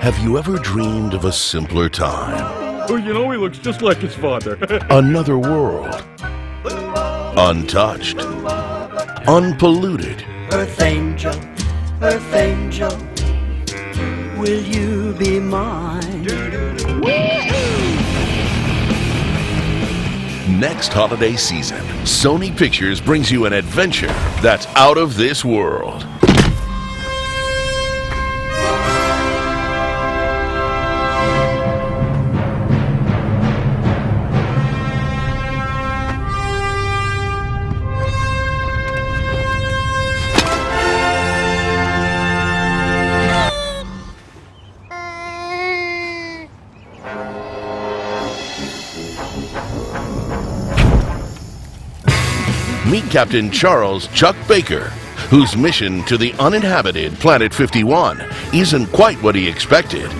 Have you ever dreamed of a simpler time? Oh, you know, he looks just like his father. Another world. Untouched. Unpolluted. Earth angel, will you be mine? Next holiday season, Sony Pictures brings you an adventure that's out of this world. Meet Captain Charles Chuck Baker, whose mission to the uninhabited Planet 51 isn't quite what he expected.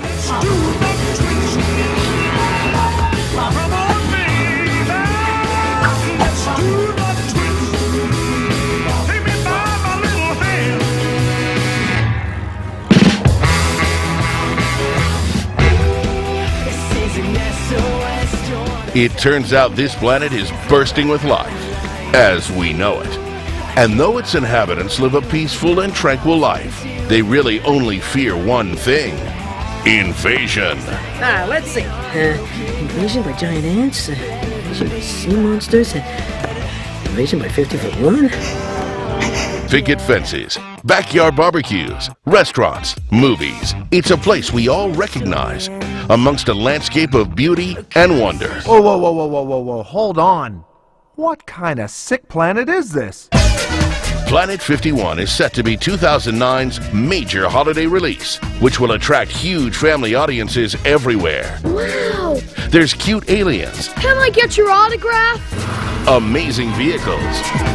It turns out this planet is bursting with life, as we know it. And though its inhabitants live a peaceful and tranquil life, they really only fear one thing: invasion. Let's see. Invasion by giant ants, invasion by sea monsters, invasion by 50-foot woman. Picket fences, backyard barbecues, restaurants, movies. It's a place we all recognize, amongst a landscape of beauty and wonder. Whoa, whoa, whoa, whoa, whoa, whoa, whoa, hold on. What kind of sick planet is this? Planet 51 is set to be 2009's major holiday release, which will attract huge family audiences everywhere. Wow! There's cute aliens. Can I get your autograph? Amazing vehicles.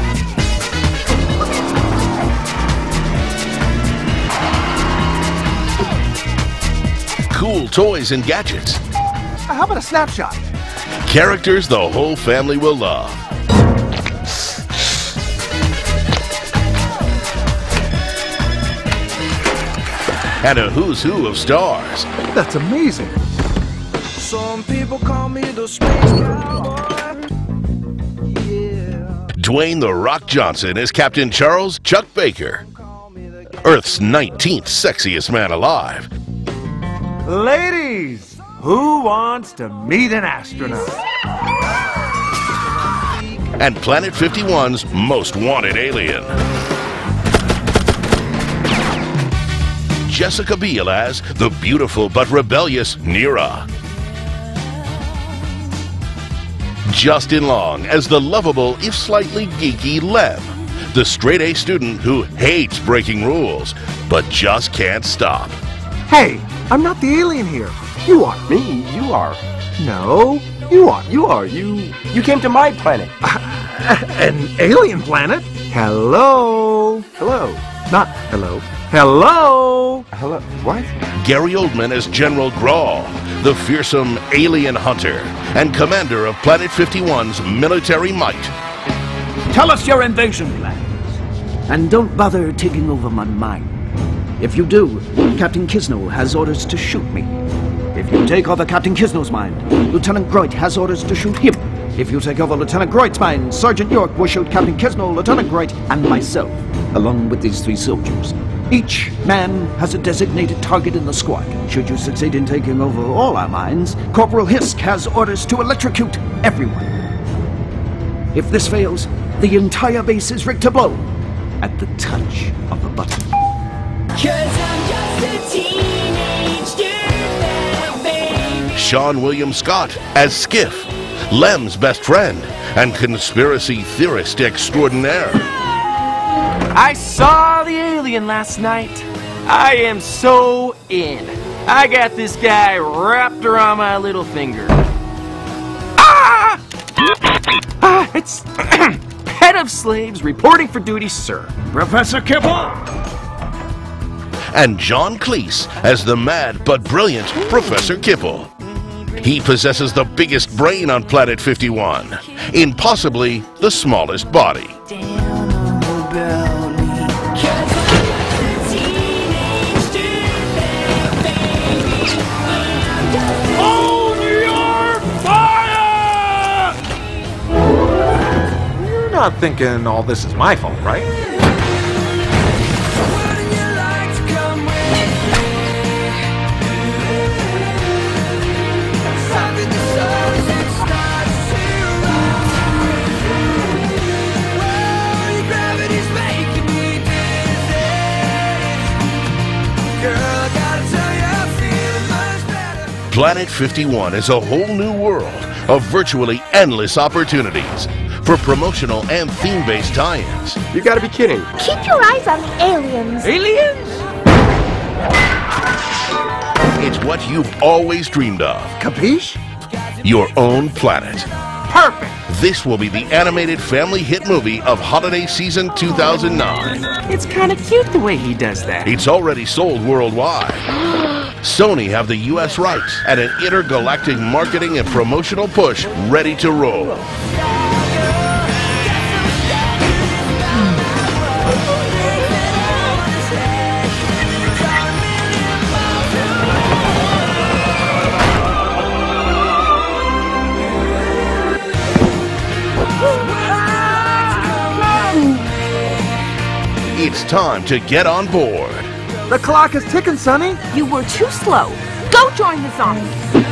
Cool toys and gadgets. How about a snapshot? Characters the whole family will love. And a who's who of stars. That's amazing. Some people call me the space cowboy. Yeah. Dwayne "The Rock" Johnson is Captain Charles Chuck Baker, Earth's 19th sexiest man alive. Ladies, who wants to meet an astronaut? And Planet 51's most wanted alien. Jessica Biel as the beautiful but rebellious Neera. Justin Long as the lovable, if slightly geeky, Lem, the straight-A student who hates breaking rules, but just can't stop. Hey, I'm not the alien here. You are. Me? You are. No, you are. You are. You came to my planet. An alien planet? Hello? Hello. Not hello. Hello? Hello. What? Gary Oldman as General Grawl, the fearsome alien hunter and commander of Planet 51's military might. Tell us your invasion plans. And don't bother taking over my mind. If you do, Captain Kisno has orders to shoot me. If you take over Captain Kisno's mind, Lieutenant Groit has orders to shoot him. If you take over Lieutenant Groit's mind, Sergeant York will shoot Captain Kisno, Lieutenant Groit, and myself, along with these 3 soldiers. Each man has a designated target in the squad. Should you succeed in taking over all our minds, Corporal Hisk has orders to electrocute everyone. If this fails, the entire base is rigged to blow at the touch of a button. 'Cause I'm just a teenage dirtbag baby. Sean William Scott as Skiff, Lem's best friend and conspiracy theorist extraordinaire. I saw the alien last night. I am so in. I got this guy wrapped around my little finger. Ah! It's head of slaves reporting for duty, sir. Professor Kibble! And John Cleese as the mad but brilliant Professor Kibble. He possesses the biggest brain on Planet 51, in possibly the smallest body. not thinking all this is my fault, right? Wouldn't you like to come with me? Something that shows it starts to rise. Well, your gravity's making me dizzy. Girl, I gotta tell you, I'm feeling much better. Planet 51 is a whole new world of virtually endless opportunities for promotional and theme-based tie-ins. You gotta be kidding. Keep your eyes on the aliens. Aliens? It's what you've always dreamed of. Capiche? Your own planet. Perfect. This will be the animated family hit movie of holiday season 2009. It's kind of cute the way he does that. It's already sold worldwide. Sony have the US rights and an intergalactic marketing and promotional push ready to roll. It's time to get on board. The clock is ticking, Sonny. You were too slow. Go join the zombies.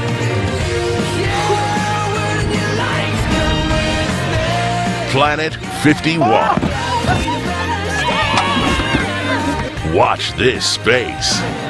Planet 51. Watch this space.